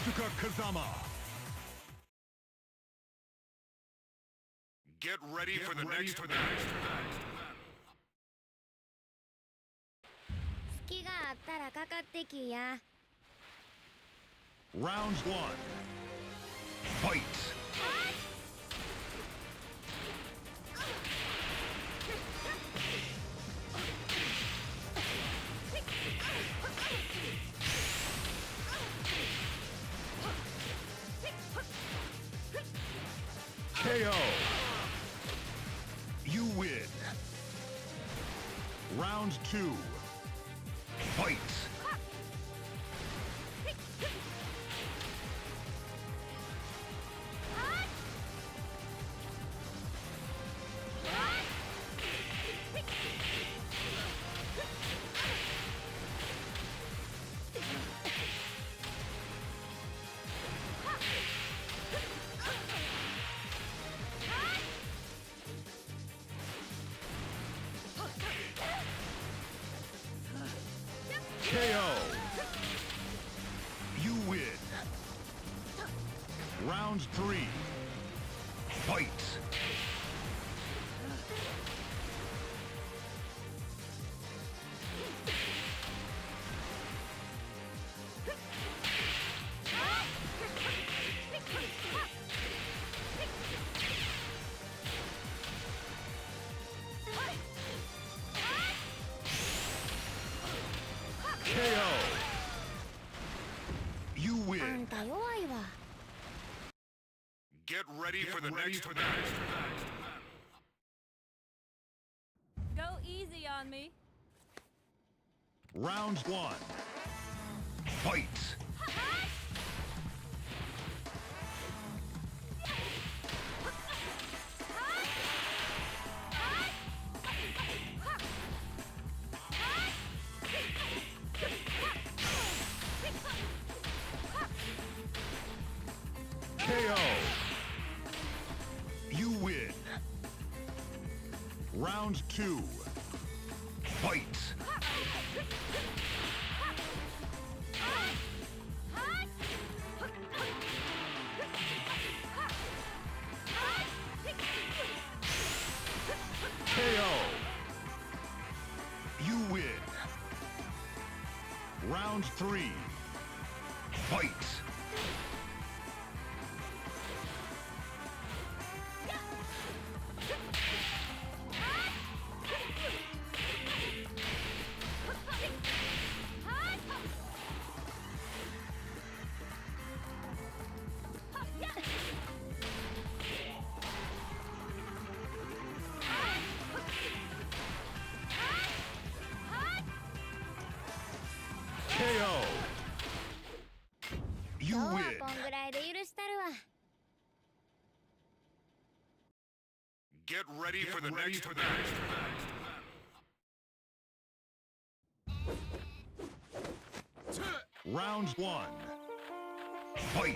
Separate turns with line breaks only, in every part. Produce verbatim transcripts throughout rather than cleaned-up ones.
Asuka Kazama.
Get ready
Get
for the
ready
next
for the
battle.
next battle.
隙があったらかかってきや。
Round one. Fight. K O. You win. Round two. Fight. K O. You win. Round three. Fight. K O. You
あ
win.
んた弱いわ。
Get ready
Get
for the
ready
next
for the
battle.
next battle.
Go easy on me.
Round one. Fight. K O. You win. Round two. Fight. K O. You win. Round three. Fight. K O. You
今日は
win.
こんぐらいで許したるわ。
Get ready for the
Get ready
next
for the
battle.
next battle. Round one. Fight.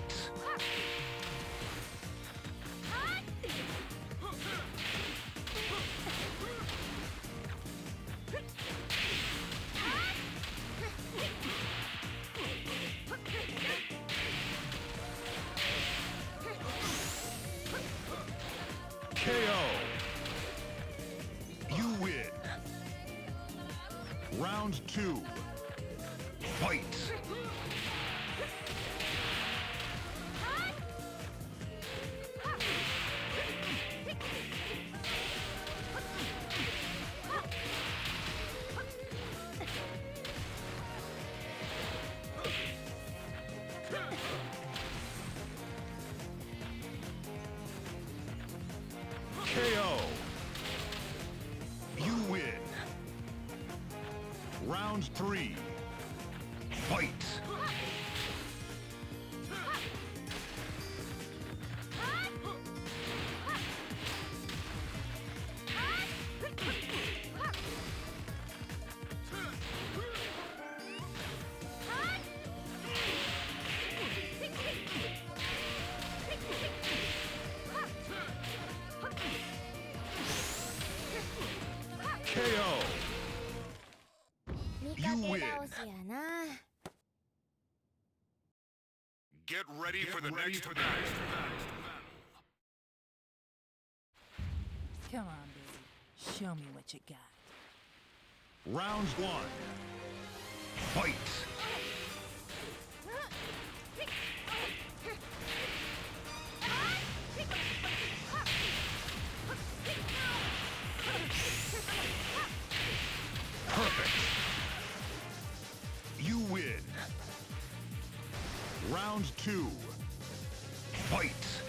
K O. You win. Round two. Fight. K O. You win. Round three. Fight. K O.
見かけ倒しやな。
Get ready
Get
for the
ready
next
for the
battle.
next battle.
Come on, baby. Show me what you got.
Round one. Fight! Perfect! You win! Round two. Fight!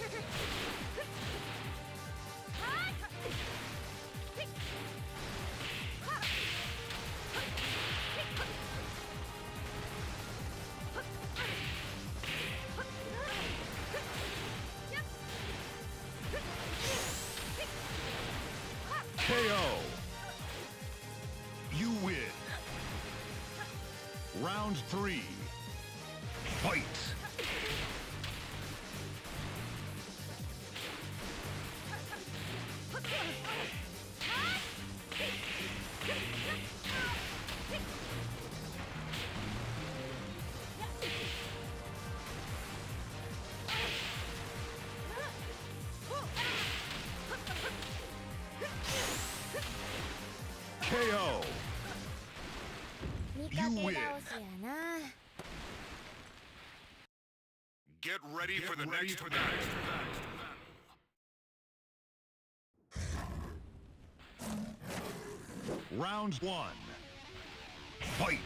K O. You win. Round three. Fight. K O.
見かけ倒しやな。
Get ready
Get
for the
ready
next
for the
battle.
next battle. Round one. Fight!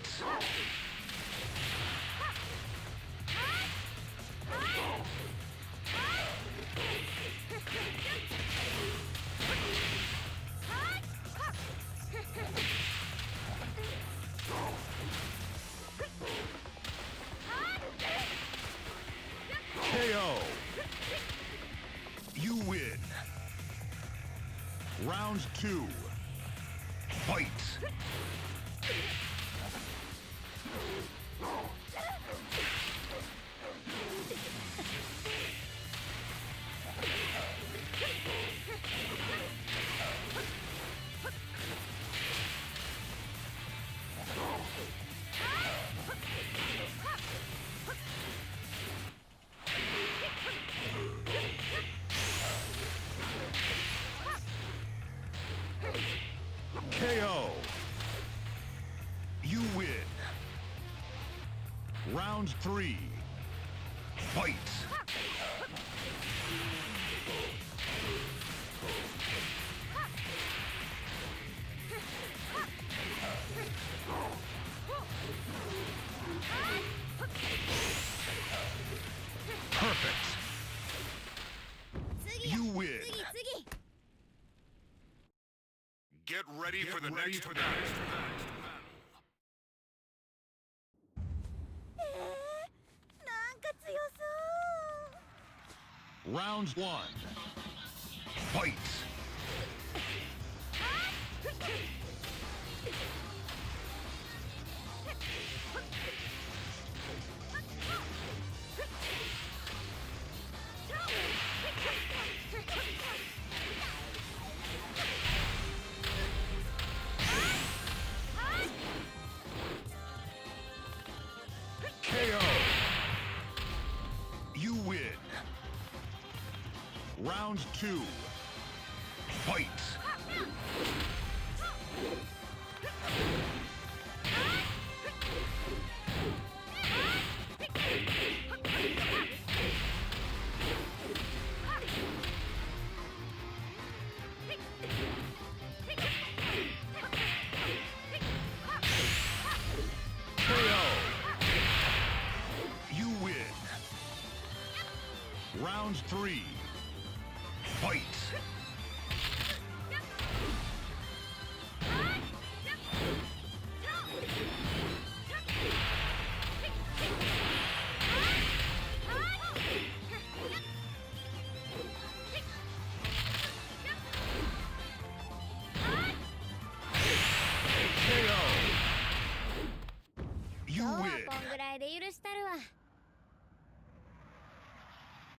K O. You win. Round two. Fight. K O. You win. Round three. Fight. Perfect.
次や
You win.
次次
Get ready
Get
for the
ready
next
for the
battle.
next battle.
えー、なんか強そう。
Round one. Fight. K O. You win. Round two. Fight. K O. You win. Round three.